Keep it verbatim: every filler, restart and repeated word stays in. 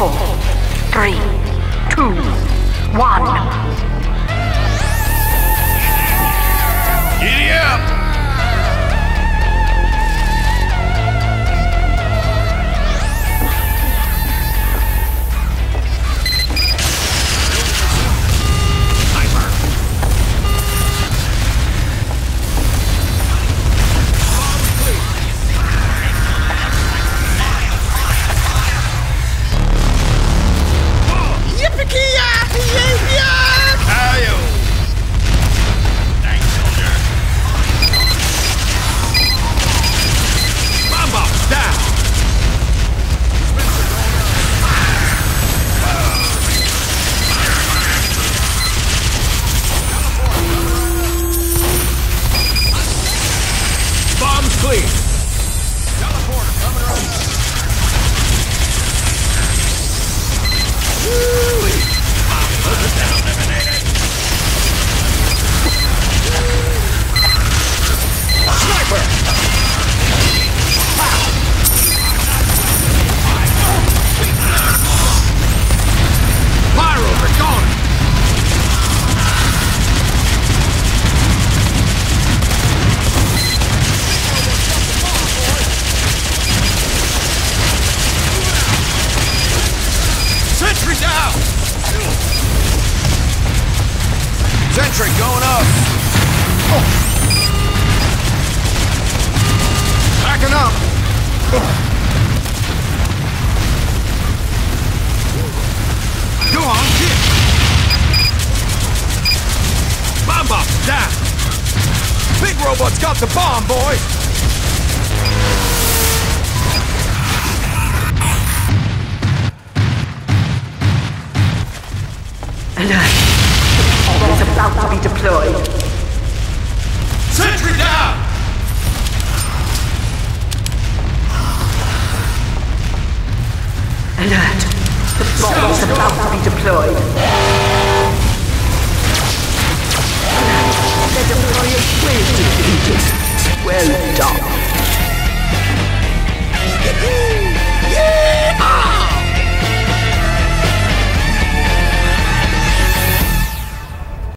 four, three, two, one. Giddy up! Sentry going up. Oh. Backing up. Oh. Go on, hit. Bomb bomb down. Big robot's got the bomb, boys. Alert. It's about to be deployed. Sentry down! Alert. The bomb is about to be deployed. Alert. The deployer is defeated. Well done.